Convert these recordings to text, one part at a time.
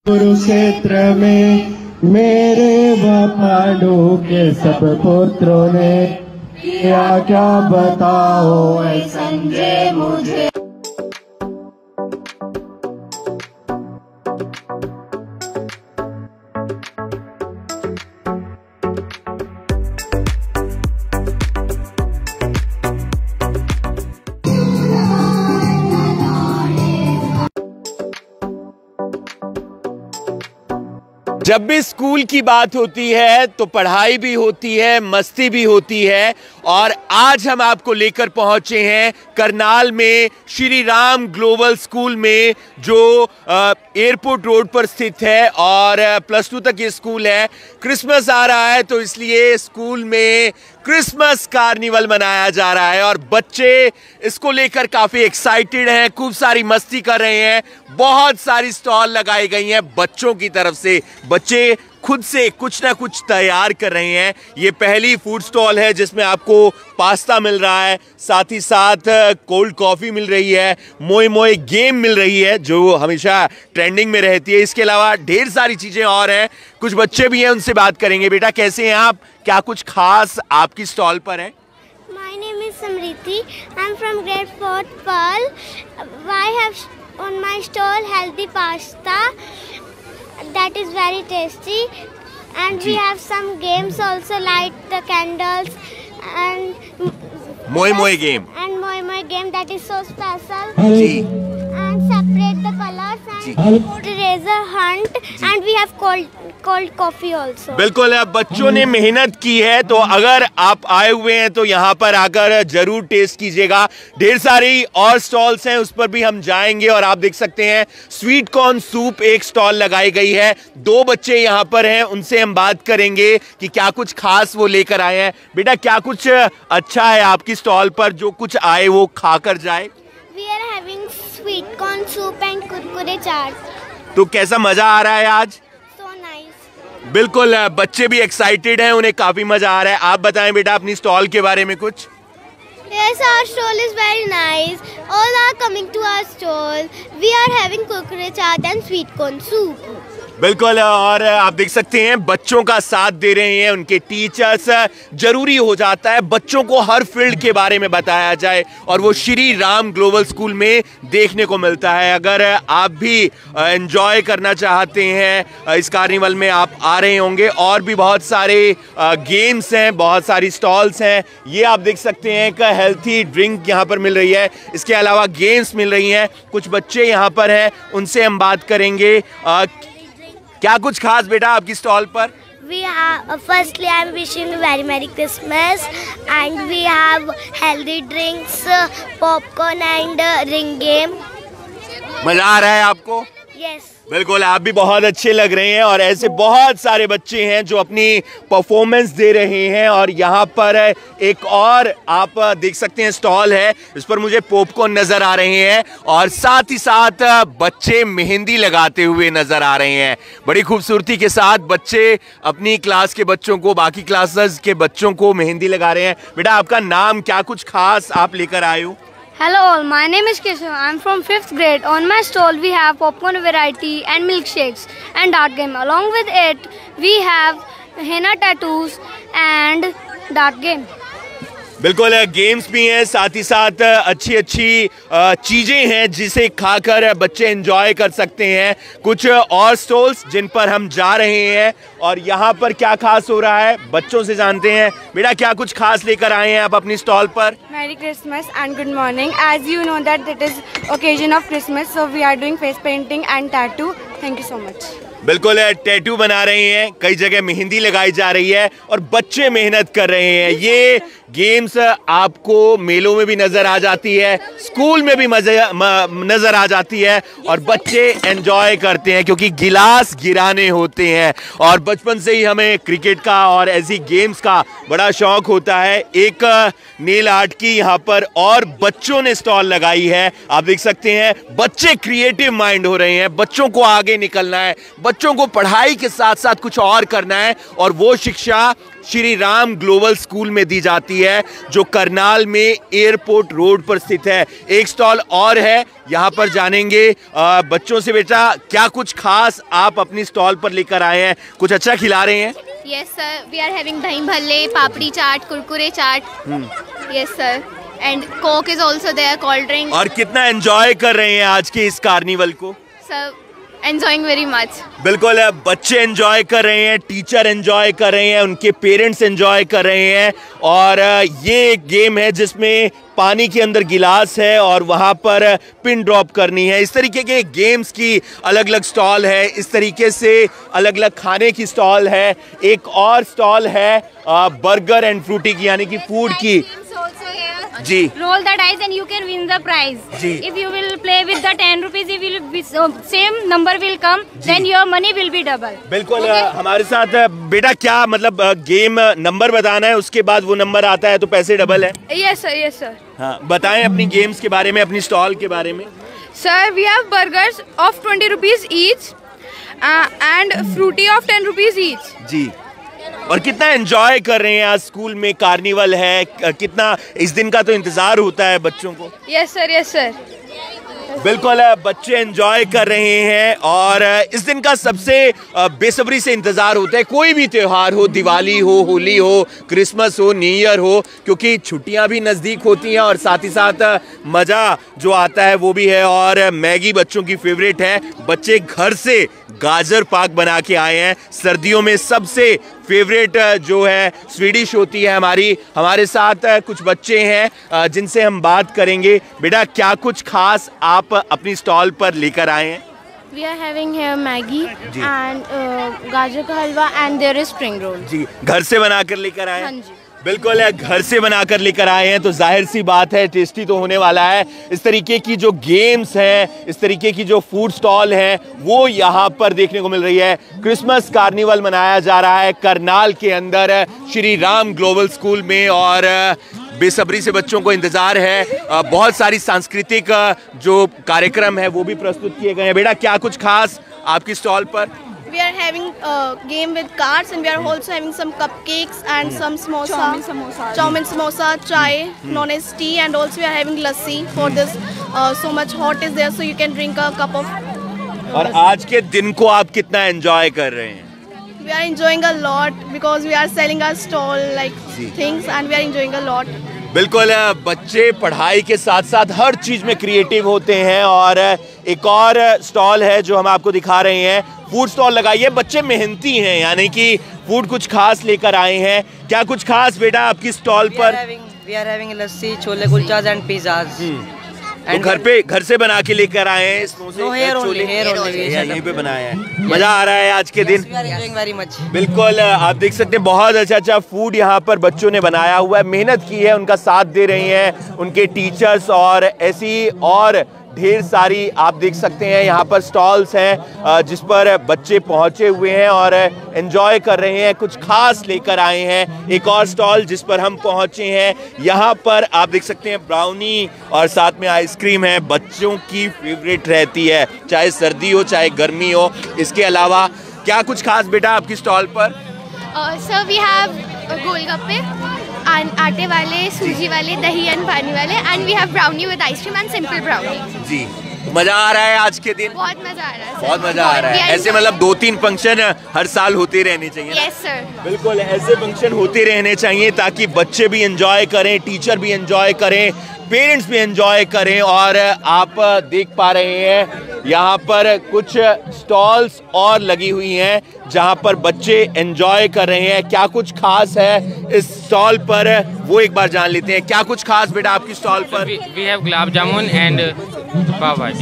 कुरुक्षेत्र में मेरे व पांडु के सब पुत्रों ने किया क्या बताओ ऐ संजय मुझे। जब भी स्कूल की बात होती है तो पढ़ाई भी होती है, मस्ती भी होती है। और आज हम आपको लेकर पहुंचे हैं करनाल में श्री राम ग्लोबल स्कूल में, जो एयरपोर्ट रोड पर स्थित है और +2 तक ये स्कूल है। क्रिसमस आ रहा है तो इसलिए स्कूल में क्रिसमस कार्निवल मनाया जा रहा है और बच्चे इसको लेकर काफ़ी एक्साइटेड हैं, खूब सारी मस्ती कर रहे हैं। बहुत सारी स्टॉल लगाई गई हैं बच्चों की तरफ से। बच्चे खुद से कुछ ना कुछ तैयार कर रहे हैं। ये पहली फूड स्टॉल है जिसमें आपको पास्ता मिल रहा है, साथ ही साथ कोल्ड कॉफ़ी मिल रही है, मोए मोए गेम मिल रही है जो हमेशा ट्रेंडिंग में रहती है। इसके अलावा ढेर सारी चीज़ें और हैं। कुछ बच्चे भी हैं, उनसे बात करेंगे। बेटा कैसे हैं आप? क्या कुछ खास आपकी स्टॉल पर है? My name is Samriti. I'm from grade 4th Pearl. I have on my stall healthy pasta that is very tasty, and we have some games also, light the candles and moe moe game and moe game that is so special, जी, and separate the colors and food eraser hunt, and we have cold coffee also. बिल्कुल। अब बच्चों ने मेहनत की है तो अगर आप आए हुए हैं तो यहाँ पर आकर जरूर टेस्ट कीजिएगा। ढेर सारी और स्टॉल्स हैं, उस पर भी हम जाएंगे। और आप देख सकते हैं स्वीट कॉर्न सूप एक स्टॉल लगाई गई है। 2 बच्चे यहाँ पर हैं, उनसे हम बात करेंगे कि क्या कुछ खास वो लेकर आए हैं। बेटा क्या कुछ अच्छा है आपकी स्टॉल पर जो कुछ आए वो खाकर जाए? We are having sweet corn soup and kurkure chaat. तो कैसा मजा आ रहा है आज? So nice. बिल्कुल, बच्चे भी एक्साइटेड हैं, उन्हें काफी मजा आ रहा है। आप बताएं बेटा अपनी स्टॉल के बारे में कुछ। Yes, our stall is very nice. All are coming to our stall. We are having kurkure chaat and sweet corn soup. बिल्कुल, और आप देख सकते हैं बच्चों का साथ दे रहे हैं उनके टीचर्स। जरूरी हो जाता है बच्चों को हर फील्ड के बारे में बताया जाए और वो श्री राम ग्लोबल स्कूल में देखने को मिलता है। अगर आप भी एंजॉय करना चाहते हैं इस कार्निवल में, आप आ रहे होंगे। और भी बहुत सारे गेम्स हैं, बहुत सारी स्टॉल्स हैं। ये आप देख सकते हैं कि हेल्थी ड्रिंक यहाँ पर मिल रही है, इसके अलावा गेम्स मिल रही हैं। कुछ बच्चे यहाँ पर हैं, उनसे हम बात करेंगे। क्या कुछ खास बेटा आपकी स्टॉल पर? We have firstly I'm wishing you very Merry Christmas, and we have healthy drinks, popcorn and ring game. मजा आ रहा है आपको? Yes. बिल्कुल, आप भी बहुत अच्छे लग रहे हैं। और ऐसे बहुत सारे बच्चे हैं जो अपनी परफॉर्मेंस दे रहे हैं। और यहाँ पर एक और आप देख सकते हैं स्टॉल है, इस पर मुझे पॉपकॉर्न नजर आ रहे हैं और साथ ही साथ बच्चे मेहंदी लगाते हुए नजर आ रहे हैं। बड़ी खूबसूरती के साथ बच्चे अपनी क्लास के बच्चों को, बाकी क्लासेस के बच्चों को मेहंदी लगा रहे हैं। बेटा आपका नाम, क्या कुछ खास आप लेकर आए हो? Hello all, my name is Keshav. I'm from 5th grade. On my stall we have popcorn variety and milkshakes and dart game. Along with it we have henna tattoos and dart game. बिल्कुल, games भी हैं, साथ ही साथ अच्छी अच्छी चीज़ें हैं जिसे खाकर बच्चे एंजॉय कर सकते हैं। कुछ और स्टॉल्स जिन पर हम जा रहे हैं और यहाँ पर क्या खास हो रहा है बच्चों से जानते हैं। बेटा क्या कुछ खास लेकर आए हैं आप अपनी स्टॉल पर? Merry Christmas and good morning. As you know that it is occasion of Christmas, so we are doing face painting and tattoo. Thank you so much. बिल्कुल, टैटू बना रहे हैं, कई जगह मेहंदी लगाई जा रही है और बच्चे मेहनत कर रहे हैं। ये गेम्स आपको मेलों में भी नजर आ जाती है, स्कूल में भी नजर आ जाती है और बच्चे एंजॉय करते हैं क्योंकि गिलास गिराने होते हैं। और बचपन से ही हमें क्रिकेट का और ऐसी गेम्स का बड़ा शौक होता है। एक नेल आर्ट की यहाँ पर और बच्चों ने स्टॉल लगाई है। आप देख सकते हैं बच्चे क्रिएटिव माइंड हो रहे हैं, बच्चों को आगे निकलना है, बच्चों को पढ़ाई के साथ साथ कुछ और करना है और वो शिक्षा श्री राम ग्लोबल स्कूल में दी जाती है जो करनाल में एयरपोर्ट रोड पर स्थित है। एक स्टॉल और है, यहाँ पर जानेंगे बच्चों से। बेटा, क्या कुछ खास आप अपनी स्टॉल पर लेकर आए हैं? कुछ अच्छा खिला रहे हैं? Yes sir, we are having dahi bhalle, papdi chaat, kurkure chaat. Yes sir, and Coke is also there, cold drink. और कितना एंजॉय कर रहे हैं आज के इस कार्निवल को? Sir, enjoying very much. बिल्कुल, बच्चे एंजॉय कर रहे हैं, टीचर एंजॉय कर रहे हैं, उनके पेरेंट्स एंजॉय कर रहे हैं। और ये एक गेम है जिसमें पानी के अंदर गिलास है और वहाँ पर पिन ड्रॉप करनी है। इस तरीके के गेम्स की अलग अलग स्टॉल है, इस तरीके से अलग अलग खाने की स्टॉल है। एक और स्टॉल है बर्गर एंड फ्रूटी की, यानी कि फूड की। जी, Roll the dice and you can win the prize. Ji. If you will play with the 10 rupees, if will be same number will come, then your money will be double. बिल्कुल। हमारे साथ बेटा, क्या मतलब game number बताना है, उसके बाद वो नंबर आता है तो पैसे डबल है? Yes sir, yes sir. हाँ, बताएं अपनी गेम्स के बारे में, अपनी स्टॉल के बारे में। Sir, we have burgers of 20 rupees each and fruity of 10 rupees each. जी, और कितना एंजॉय कर रहे हैं? आज स्कूल में कार्निवल है, कितना इस दिन का तो इंतजार होता है बच्चों को। Yes sir, yes sir. बिल्कुल, बच्चे एंजॉय कर रहे हैं और इस दिन का सबसे बेसब्री से इंतजार होता है। कोई भी त्योहार हो, दिवाली हो, होली हो, क्रिसमस हो, न्यू ईयर हो, क्योंकि छुट्टियां भी नज़दीक होती हैं और साथ ही साथ मज़ा जो आता है वो भी है। और मैगी बच्चों की फेवरेट है। बच्चे घर से गाजर पाक बना के आए हैं। सर्दियों में सबसे फेवरेट जो है स्वीडिश होती है हमारी। हमारे साथ कुछ बच्चे हैं जिनसे हम बात करेंगे। बेटा, क्या कुछ खास आप अपनी स्टॉल पर लेकर आए हैं? We are having here Maggi and गाजर का हलवा and there is spring roll. जी, घर से बनाकर लेकर आए? हाँ जी। बिल्कुल, घर से बनाकर लेकर आए हैं तो जाहिर सी बात है टेस्टी तो होने वाला है। इस तरीके की जो गेम्स हैं, इस तरीके की जो फूड स्टॉल हैं, वो यहाँ पर देखने को मिल रही है। क्रिसमस कार्निवल मनाया जा रहा है करनाल के अंदर श्री राम ग्लोबल स्कूल में और बेसब्री से बच्चों को इंतजार है। बहुत सारी सांस्कृतिक जो कार्यक्रम है वो भी प्रस्तुत किए गए हैं। बेटा, क्या कुछ खास आपकी स्टॉल पर? We are having a game with cards and we are also having some cupcakes and some samosa. Chowmin samosa, chai, known as tea, and also we are having lassi for this. So much hot is there, so you can drink a cup of. और आज के दिन को आप कितना enjoy कर रहे हैं? We are enjoying a lot because we are selling our stall like things and we are enjoying a lot. बिल्कुल, बच्चे पढ़ाई के साथ साथ हर चीज में क्रिएटिव होते हैं। और एक और स्टॉल है जो हम आपको दिखा रहे हैं, फूड स्टॉल लगाई है। बच्चे मेहनती हैं, यानी कि फूड कुछ खास लेकर आए हैं। क्या कुछ खास बेटा आपकी स्टॉल पर? We are having lassi, chole कुलचास and pizzas. तो घर से बना के लेकर आए हैं समोसे? No, here only. यहीं पे बनाया है। मजा आ रहा है आज के दिन? We are enjoying very much. बिल्कुल, आप देख सकते हैं बहुत अच्छा फूड यहाँ पर बच्चों ने बनाया हुआ है, मेहनत की है, उनका साथ दे रही हैं उनके टीचर्स। और ऐसी और ढेर सारी आप देख सकते हैं यहाँ पर स्टॉल्स हैं जिस पर बच्चे पहुँचे हुए हैं और एंजॉय कर रहे हैं, कुछ खास लेकर आए हैं। एक और स्टॉल जिस पर हम पहुँचे हैं, यहाँ पर आप देख सकते हैं ब्राउनी और साथ में आइसक्रीम है। बच्चों की फेवरेट रहती है, चाहे सर्दी हो चाहे गर्मी हो। इसके अलावा क्या कुछ खास बेटा आपकी स्टॉल पर? Sir, we have golgappe and आटे वाले, सूजी वाले, दही एंड पानी वाले and we have brownie with ice cream and simple brownie. जी, मजा आ रहा है आज के दिन? बहुत मजा आ रहा है। बहुत मजा आ रहा है। ऐसे मतलब 2-3 फंक्शन हर साल होते रहने चाहिए। Yes sir. बिल्कुल, ऐसे फंक्शन होते रहने चाहिए ताकि बच्चे भी एंजॉय करें, टीचर भी एंजॉय करें, पेरेंट्स भी एंजॉय करें। और आप देख पा रहे हैं यहाँ पर कुछ स्टॉल्स और लगी हुई हैं जहाँ पर बच्चे एंजॉय कर रहे हैं। क्या कुछ खास है इस स्टॉल पर, वो एक बार जान लेते हैं। क्या कुछ खास बेटा आपकी स्टॉल पर? We have gulab jamun and pav bhaji.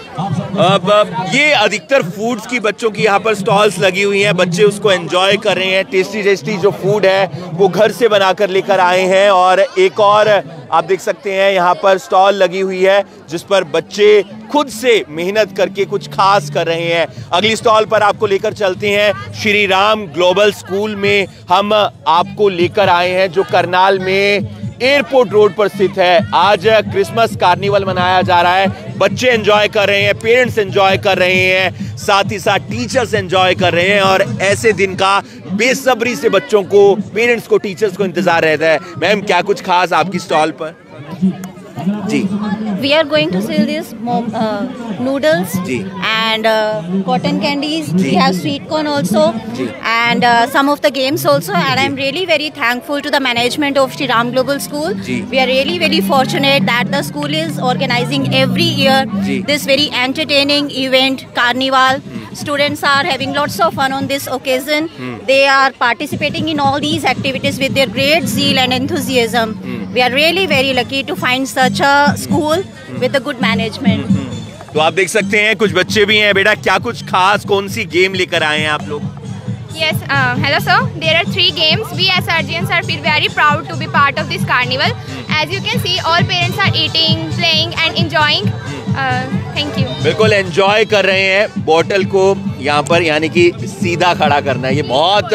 अब ये अधिकतर फूड्स की बच्चों की यहाँ पर स्टॉल्स लगी हुई हैं, बच्चे उसको एंजॉय कर रहे हैं। टेस्टी जो फूड है वो घर से बनाकर लेकर आए हैं। और एक और आप देख सकते हैं यहाँ पर स्टॉल लगी हुई है जिस पर बच्चे खुद से मेहनत करके कुछ खास कर रहे हैं। अगली स्टॉल पर आपको लेकर चलते हैं। श्री राम ग्लोबल स्कूल में हम आपको लेकर आए हैं जो करनाल में एयरपोर्ट रोड पर स्थित है। आज क्रिसमस कार्निवल मनाया जा रहा है। बच्चे एंजॉय कर रहे हैं, पेरेंट्स एंजॉय कर रहे हैं, साथ ही साथ टीचर्स एंजॉय कर रहे हैं और ऐसे दिन का बेसब्री से बच्चों को, पेरेंट्स को, टीचर्स को इंतजार रहता है। मैम, क्या कुछ खास आपकी स्टॉल पर? जी, we are going to sell this noodles and cotton candies. We have sweet corn also and some of the games also, and I'm really very thankful to the management of Shri Ram Global School. We are really very fortunate that the school is organizing every year this very entertaining event, carnival. Students are having lots of fun on this occasion. They are participating in all these activities with their great zeal and enthusiasm. We are really very lucky to find such a school with a good management. तो आप देख सकते हैं कुछ बच्चे भी हैं। बेटा, क्या कुछ खास कौन सी गेम लेकर आए हैं आप लोग? Yes, hello sir. There are 3 games. We as Sergeants are feel very proud to be part of this carnival. As you can see, all parents are eating, playing and enjoying. Thank you. बिल्कुल enjoy कर रहे हैं। Bottle को यहाँ पर यानी कि सीधा खड़ा करना, ये बहुत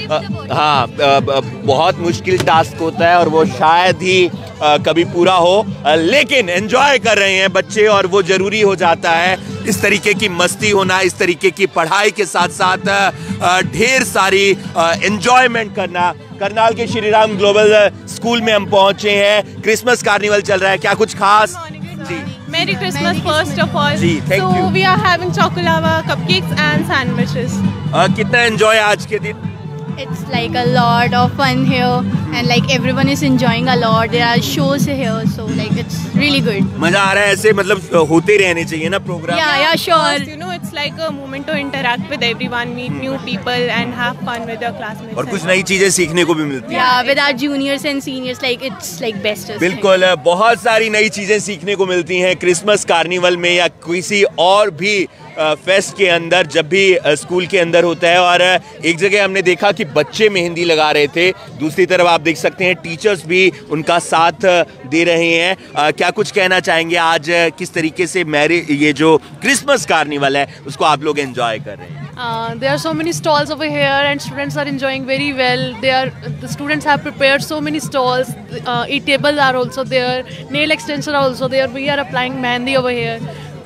बहुत मुश्किल टास्क होता है और वो शायद ही कभी पूरा हो, लेकिन एंजॉय कर रहे हैं बच्चे और वो जरूरी हो जाता है। इस तरीके की मस्ती होना, इस तरीके की पढ़ाई के साथ साथ ढेर सारी एंजॉयमेंट करना। करनाल के श्री राम ग्लोबल स्कूल में हम पहुंचे हैं। क्रिसमस कार्निवल चल रहा है, क्या कुछ खास? जी, Merry Christmas first of all. जी, thank you. So we are having chocolava, cupcakes and sandwiches. कितना एंजॉय आज के दिन? It's like a lot of fun here and like everyone is enjoying a lot. There are shows here, so like it's really good. मजा आ रहा है ऐसे, मतलब होते रहने चाहिए ना program? Yeah, sure. You know, it's like a moment to interact with everyone, meet new people and have fun with your classmates. और कुछ नई चीजें सीखने को भी मिलती हैं। Yeah, with our juniors and seniors, like it's like best. बिल्कुल, बहुत सारी नई चीजें सीखने को मिलती हैं क्रिसमस कार्निवल में या किसी और भी फेस्ट के अंदर, जब भी स्कूल के अंदर होता है। और एक जगह हमने देखा कि बच्चे मेहंदी लगा रहे थे, दूसरी तरफ आप देख सकते हैं टीचर्स भी उनका साथ दे रहे हैं। क्या कुछ कहना चाहेंगे आज किस तरीके से ये जो क्रिसमस कार्निवल है उसको आप लोग एंजॉय कर रहे हैं? There are so many stalls over here and students are enjoying very well. The students have prepared so many stalls. E-tables are also there. Nail extensions are also there. We are applying mehndi over here.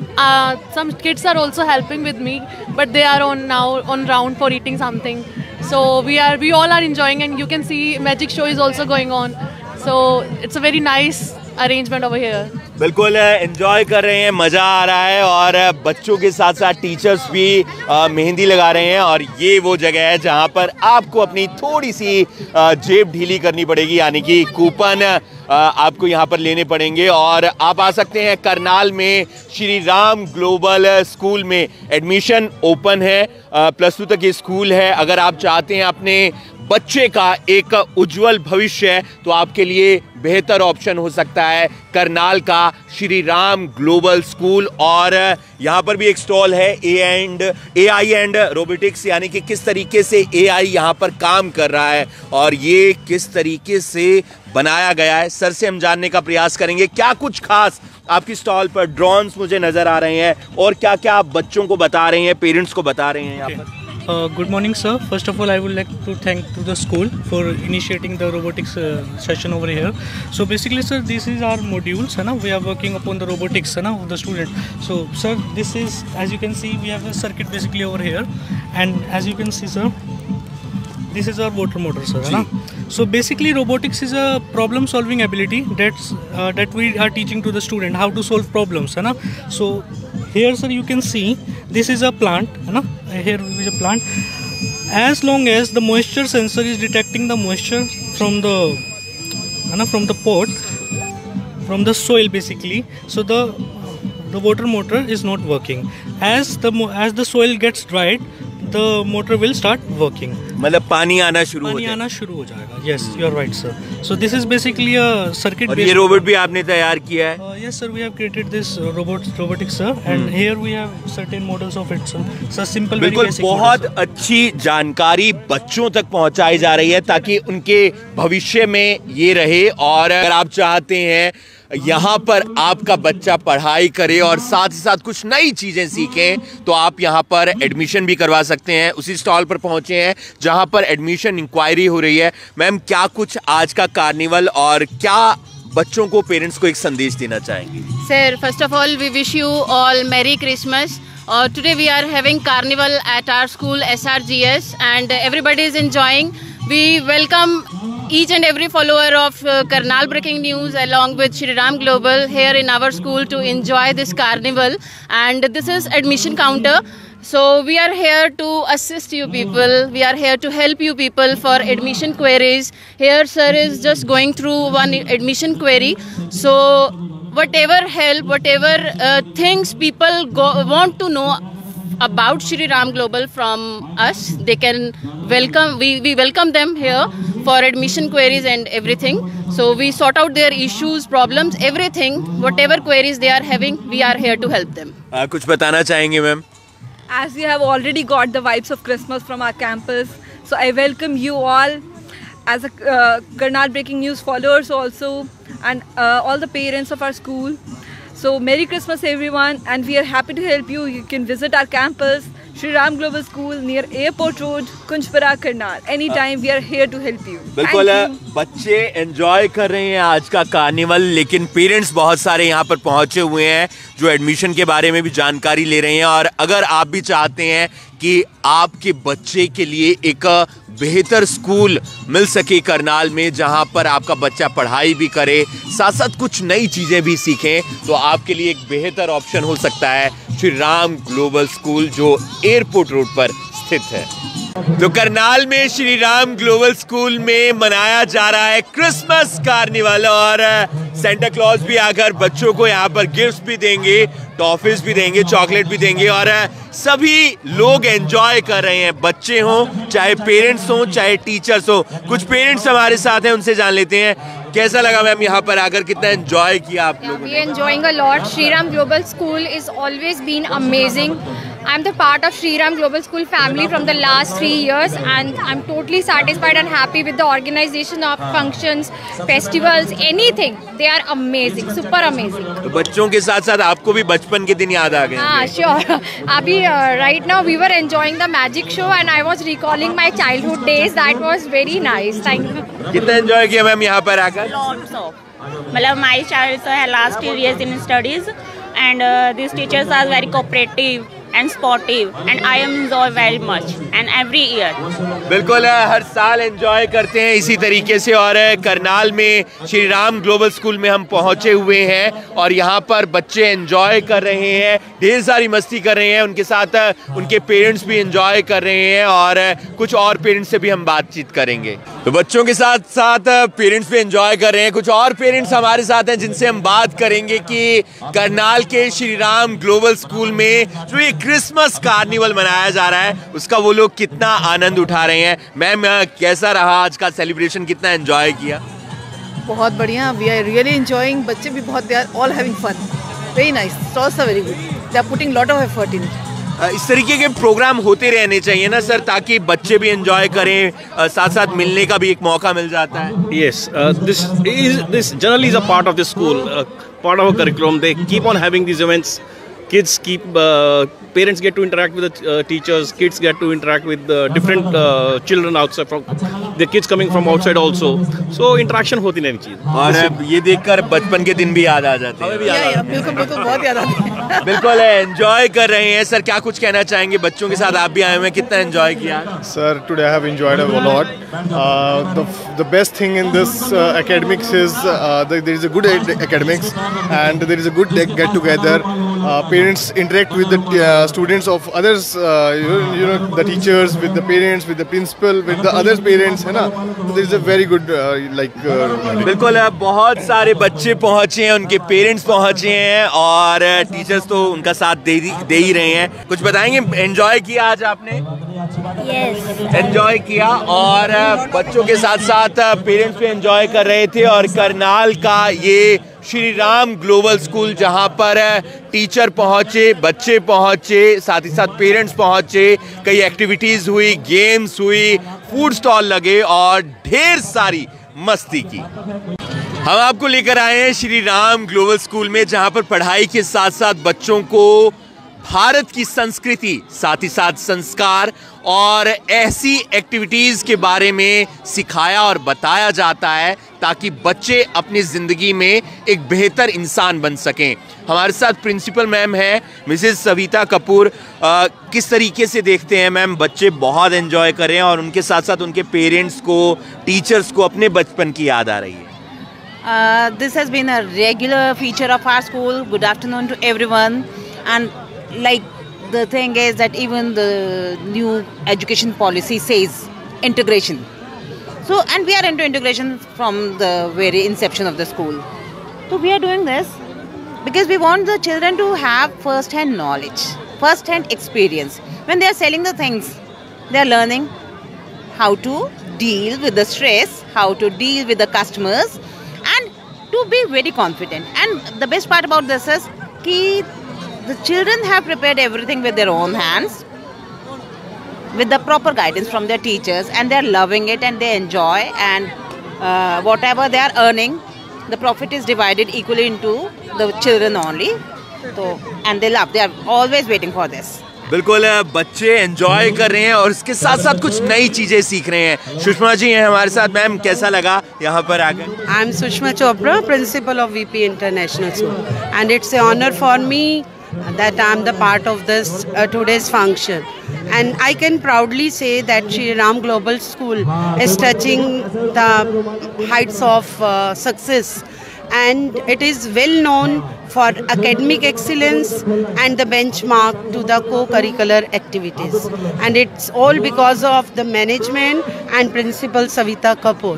Some kids are also helping with me, but they are on round for eating something. So we all are enjoying, and you can see magic show is also going on. So it's a very nice arrangement over here. बिल्कुल enjoy कर रहे हैं, मज़ा आ रहा है और बच्चों के साथ साथ टीचर्स भी मेहंदी लगा रहे हैं। और ये वो जगह है जहां पर आपको अपनी थोड़ी सी जेब ढीली करनी पड़ेगी, यानी कि कूपन आपको यहाँ पर लेने पड़ेंगे और आप आ सकते हैं। करनाल में श्री राम ग्लोबल स्कूल में एडमिशन ओपन है, +2 तक ये स्कूल है। अगर आप चाहते हैं अपने बच्चे का एक उज्जवल भविष्य, तो आपके लिए बेहतर ऑप्शन हो सकता है करनाल का श्री राम ग्लोबल स्कूल। और यहाँ पर भी एक स्टॉल है AI एंड रोबोटिक्स, यानी कि किस तरीके से AI यहाँ पर काम कर रहा है और ये किस तरीके से बनाया गया है। सर से हम जानने का प्रयास करेंगे क्या कुछ खास आपकी स्टॉल पर। ड्रोन्स मुझे नजर आ रहे हैं और क्या क्या आप बच्चों को बता रहे हैं, पेरेंट्स को बता रहे हैं यहाँ पर? Good morning, sir. First of all, I would like to thank to the school for initiating the robotics session over here. So basically, sir, this is our modules, है ना? We are working upon the robotics, है ना, of the student. So, sir, this is, as you can see, we have a circuit basically over here, and as you can see, sir, this is our water motor, sir, है ना? So basically, robotics is a problem-solving ability that we are teaching to the student how to solve problems, है ना? So here, sir, you can see this is a plant, है ना? Here is a plant. As long as the moisture sensor is detecting the moisture from the pot, from the soil basically, so the water motor is not working. As the soil gets dried, the motor will start working. मतलब पानी आना शुरू हो जाएगा. Yes, you are right, sir. So this is basically a circuit. और ये robot भी आपने तैयार किया है? Yes, sir. We have created this robotic, sir, and here we have certain models of it, sir. So simple, very basic. बहुत अच्छी जानकारी बच्चों तक पहुंचाई जा रही है ताकि उनके भविष्य में ये रहे। और अगर आप चाहते हैं यहाँ पर आपका बच्चा पढ़ाई करे और साथ ही साथ कुछ नई चीजें सीखें, तो आप यहाँ पर एडमिशन भी करवा सकते हैं। उसी स्टॉल पर पहुंचे हैं जहाँ पर एडमिशन इंक्वायरी हो रही है। मैम, क्या कुछ आज का कार्निवल और क्या बच्चों को, पेरेंट्स को एक संदेश देना चाहेंगे? Sir, first of all, we wish you all Merry Christmas. Today we are having carnival at our school SRGS and everybody is enjoying. We welcome each and every follower of Karnal Breaking News along with Shri Ram Global here in our school to enjoy this carnival. And this is admission counter. So we are here to assist you people. We are here to help you people for admission queries. Here sir is just going through one admission query. So whatever help, whatever things people want to know about Shri Ram Global from us, they can welcome. We welcome them here for admission queries and everything. So we sort out their issues, problems, everything. Whatever queries they are having, we are here to help them. कुछ बताना चाहेंगे ma'am? As we have already got the vibes of Christmas from our campus, so I welcome you all as a Karnal Breaking News followers also, and all the parents of our school. So Merry Christmas everyone, and we are happy to help you. You can visit our campus, Shri Ram Global School near Airport Road, Kunjpura, Karnal. Anytime we are here to help you. बिल्कुल, बच्चे enjoy कर रहे हैं आज का carnival, लेकिन parents बहुत सारे यहाँ पर पहुँचे हुए हैं जो एडमिशन के बारे में भी जानकारी ले रहे हैं। और अगर आप भी चाहते हैं कि आपके बच्चे के लिए एक बेहतर स्कूल मिल सके करनाल में, जहां पर आपका बच्चा पढ़ाई भी करे, साथ साथ कुछ नई चीज़ें भी सीखें, तो आपके लिए एक बेहतर ऑप्शन हो सकता है श्री राम ग्लोबल स्कूल जो एयरपोर्ट रोड पर स्थित है। तो करनाल में श्री राम ग्लोबल स्कूल में मनाया जा रहा है क्रिसमस कार्निवल और सेंटा क्लॉज भी आकर बच्चों को यहाँ पर गिफ्ट्स भी देंगे, टॉफीज भी देंगे, चॉकलेट भी देंगे और सभी लोग एंजॉय कर रहे हैं, बच्चे हों चाहे पेरेंट्स हों चाहे टीचर्स हो। कुछ पेरेंट्स हमारे साथ हैं, उनसे जान लेते हैं कैसा लगा मैम यहाँ पर आकर, कितना एंजॉय किया आप लोगों ने? We enjoying a lot. Shri Ram Global School is always been amazing. I'm the part of Shri Ram Global School family from the last 3 years and I'm totally satisfied and happy with the organization of functions, festivals, anything. They are amazing, super amazing. तो बच्चों के साथ साथ आपको भी बचपन के दिन याद आ गए? हाँ, sure. अभी right now we were enjoying the magic show and I was recalling my childhood days. That was very nice. Thank you. कितना एंजॉय किया मैम यहाँ पर आकर? Lots of. मतलब my child had last years in studies and these teachers are very cooperative and sportive and I enjoy very much and every year. बिल्कुल, हर साल enjoy करते हैं इसी तरीके से और करनाल में श्री राम ग्लोबल स्कूल में हम पहुंचे हुए हैं और यहाँ पर बच्चे एंजॉय कर रहे हैं, ढेर सारी मस्ती कर रहे हैं, उनके साथ उनके पेरेंट्स भी एंजॉय कर रहे हैं और कुछ और पेरेंट्स से भी हम बातचीत करेंगे। तो बच्चों के साथ साथ पेरेंट्स भी एंजॉय कर रहे हैं, कुछ और पेरेंट्स हमारे साथ हैं जिनसे हम बात करेंगे कि करनाल के श्री राम ग्लोबल स्कूल में जो ये क्रिसमस कार्निवल मनाया जा रहा है उसका वो लोग कितना आनंद उठा रहे हैं। मैम, कैसा रहा आज का सेलिब्रेशन, कितना एंजॉय किया? बहुत बढ़िया, वी आर रियली एंजॉयिंग, बच्चे भी बहुत, they are all having fun, very nice, stalls are very good, they are putting lot of effort in it. इस तरीके के प्रोग्राम होते रहने चाहिए ना सर, ताकि बच्चे भी एंजॉय करें, साथ साथ मिलने का भी एक मौका मिल जाता है। Yes, this generally is a part of the school, part of a curriculum. They keep on having these events. Kids keep, parents get to interact with the teachers, kids get to interact with the different children outside, from the kids coming from outside also. So interaction होती नहीं चीज। और ये देखकर बचपन के दिन भी याद आ जाते हैं। बिल्कुल बिल्कुल, बहुत याद आते हैं। बिल्कुल एंजॉय कर रहे हैं। सर, क्या कुछ कहना चाहेंगे? बच्चों के साथ आप भी आए हुए हैं, कितना एंजॉय किया? Sir, today I have enjoyed a lot. The best thing in this academics is there is a good academics and there is a good get together. Parents interact with the students of others, you know, the teachers with the parents, with the principal, with the other parents, है ना? There is a very good बिल्कुल, बहुत सारे बच्चे पहुंचे हैं, उनके parents पहुंचे हैं और टीचर्स तो उनका साथ दे ही रहे हैं। कुछ बताएंगे, एंजॉय किया आज आपने? Yes. एंजॉय किया और बच्चों के साथ साथ पेरेंट्स भी एंजॉय कर रहे थे और करनाल का ये श्री राम ग्लोबल स्कूल जहां पर टीचर पहुंचे, बच्चे पहुंचे, साथ ही साथ पेरेंट्स पहुंचे, कई एक्टिविटीज हुई, गेम्स हुई, फूड स्टॉल लगे और ढेर सारी मस्ती की। हम आपको लेकर आए हैं श्री राम ग्लोबल स्कूल में, जहां पर पढ़ाई के साथ साथ बच्चों को भारत की संस्कृति, साथ ही साथ संस्कार और ऐसी एक्टिविटीज़ के बारे में सिखाया और बताया जाता है ताकि बच्चे अपनी ज़िंदगी में एक बेहतर इंसान बन सकें। हमारे साथ प्रिंसिपल मैम है मिसेस सविता कपूर। किस तरीके से देखते हैं मैम, बच्चे बहुत एंजॉय कर रहे हैं और उनके साथ साथ उनके पेरेंट्स को, टीचर्स को अपने बचपन की याद आ रही है? This has been a regular feature of our school. Good afternoon to everyone. And like the thing is that even the new education policy says integration. So, and we are into integration from the very inception of the school. So we are doing this because we want the children to have first-hand knowledge, first-hand experience. When they are selling the things, they are learning how to deal with the stress, how to deal with the customers, and to be very confident. And the best part about this is that the children have prepared everything with their own hands, with the proper guidance from their teachers, and they are loving it and they enjoy, and whatever they are earning, the profit is divided equally into the children only. So, and they love, they are always waiting for this. बिल्कुल, बच्चे enjoy कर रहे हैं और इसके साथ साथ कुछ नई चीजें सीख रहे हैं। सुषमा जी हैं हमारे साथ। मैम, कैसा लगा यहाँ पर आकर? I am Sushma Chopra, principal of VP international school, and it's an honor for me that I am the part of this today's function, and I can proudly say that Shri Ram Global School is touching the heights of success, and it is well known for academic excellence and the benchmark to the co-curricular activities, and it's all because of the management and principal Savita Kapoor.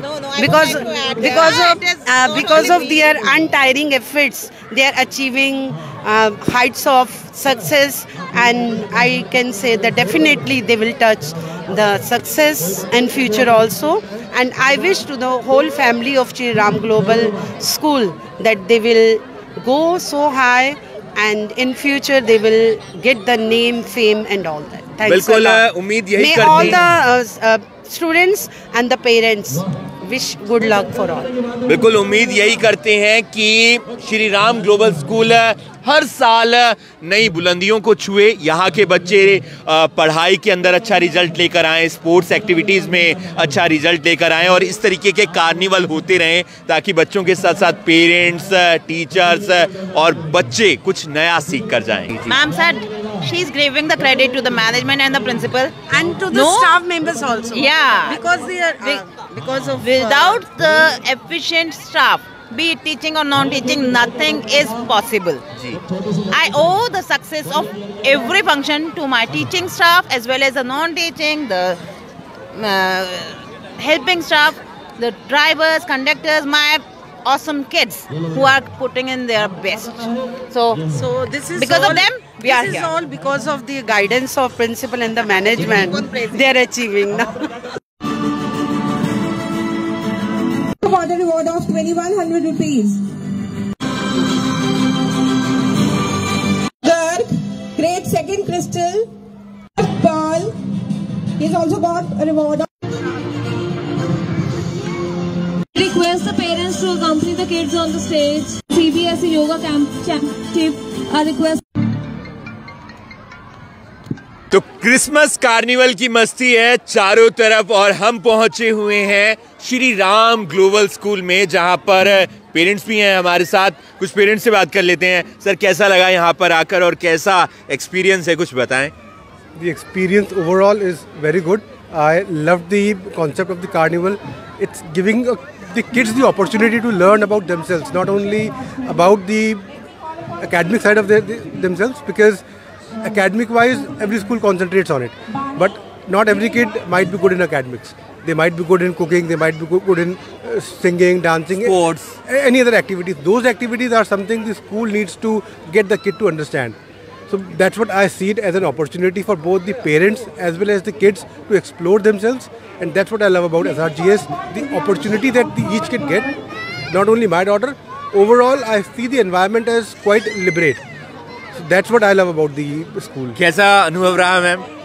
Because of their untiring efforts, they are achieving heights of success, and I can say that definitely they will touch the success in future also. And I wish to the whole family of Shri Ram Global School that they will go so high, and in future they will get the name, fame and all that. Thanks a lot. उम्मीद यही May करते all हैं। the students and the parents wish good luck for all. बिल्कुल उम्मीद यही करते हैं कि श्री राम ग्लोबल स्कूल हर साल नई बुलंदियों को छुए, यहाँ के बच्चे पढ़ाई के अंदर अच्छा रिजल्ट लेकर आएँ, स्पोर्ट्स एक्टिविटीज़ में अच्छा रिजल्ट लेकर आएँ और इस तरीके के कार्निवल होते रहें ताकि बच्चों के साथ साथ पेरेंट्स, टीचर्स और बच्चे कुछ नया सीख कर जाएँ। Ma'am said she is giving the credit to the management and the principal and to the staff members also. Yeah, because they are because of without the efficient staff, be it teaching or non-teaching, nothing is possible. I owe the success of every function to my teaching staff as well as the non-teaching, the helping staff, the drivers, conductors, my awesome kids who are putting in their best. So this is because all, of them we are this here. is all because of the guidance of principal and the management. They are achieving now. For the reward of 2100 rupees. Garg, grade 2nd Crystal, Paul, he's also got a reward of. Request the parents to accompany the kids on the stage. CBSE Yoga Camp Championship, a request. तो Christmas carnival की मस्ती है चारों तरफ और हम पहुंचे हुए हैं श्री राम ग्लोबल स्कूल में, जहां पर पेरेंट्स भी हैं हमारे साथ। कुछ पेरेंट्स से बात कर लेते हैं। सर, कैसा लगा यहां पर आकर और कैसा एक्सपीरियंस है, कुछ बताएं। The experience overall is very good. I love the concept of the carnival. It's giving the kids the opportunity to learn about themselves, not only about the academic side of themselves, because academic wise every school concentrates on it, but not every kid might be good in academics. They might be good in cooking, they might be good in singing, dancing, sports, any other activities. Those activities are something the school needs to get the kid to understand. So that's what I see it as, an opportunity for both the parents as well as the kids to explore themselves, and that's what I love about SRGS, the opportunity that each kid get. Not only my daughter, overall I see the environment as quite liberate. So that's what I love about the school. कैसा अनुभव रहा ma'am?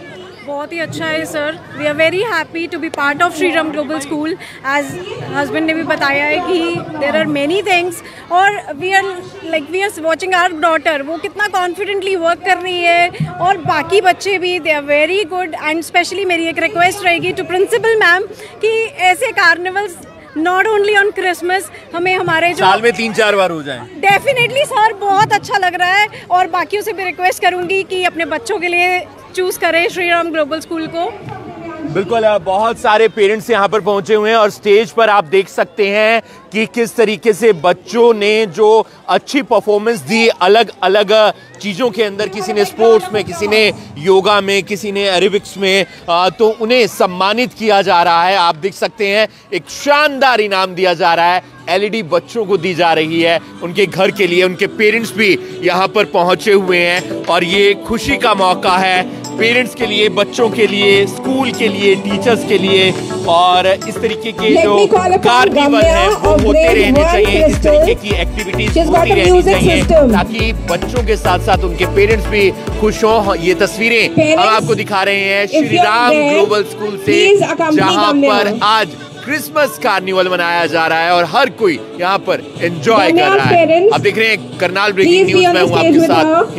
बहुत ही अच्छा है sir. We are very happy to be part of Shri Ram global school. As husband ने भी बताया है कि देयर आर मेनी थिंग्स, और we are watching our daughter, वो कितना कॉन्फिडेंटली वर्क कर रही है, और बाकी बच्चे भी they are very good. And specially मेरी एक रिक्वेस्ट रहेगी टू प्रिंसिपल मैम कि ऐसे carnivals not only on Christmas, हमें हमारे जो साल में 3-4 बार हो जाए. डेफिनेटली सर, बहुत अच्छा लग रहा है. और बाकियों से भी रिक्वेस्ट करूंगी कि अपने बच्चों के लिए चूज करें श्री राम ग्लोबल स्कूल को. बिल्कुल, बहुत सारे पेरेंट्स यहाँ पर पहुंचे हुए हैं और स्टेज पर आप देख सकते हैं कि किस तरीके से बच्चों ने जो अच्छी परफॉर्मेंस दी अलग अलग चीज़ों के अंदर, किसी ने स्पोर्ट्स में, किसी ने योगा में, किसी ने एरोबिक्स में, तो उन्हें सम्मानित किया जा रहा है. आप देख सकते हैं एक शानदार इनाम दिया जा रहा है, LED बच्चों को दी जा रही है उनके घर के लिए. उनके पेरेंट्स भी यहाँ पर पहुँचे हुए हैं और ये खुशी का मौका है पेरेंट्स के लिए, बच्चों के लिए, स्कूल के लिए, टीचर्स के लिए. और इस तरीके के जो कार्निवल है वो होते रहने चाहिए, इस तरीके की एक्टिविटीज होती रहनी चाहिए ताकि बच्चों के साथ साथ उनके पेरेंट्स भी खुश हों. ये तस्वीरें हम आपको दिखा रहे हैं श्री राम ग्लोबल स्कूल से, जहाँ पर आज क्रिसमस कार्निवल मनाया जा रहा है और हर कोई यहाँ पर एंजॉय कर रहा है. आप देख रहे हैं करनाल ब्रेकिंग न्यूज में हूँ आपके साथ.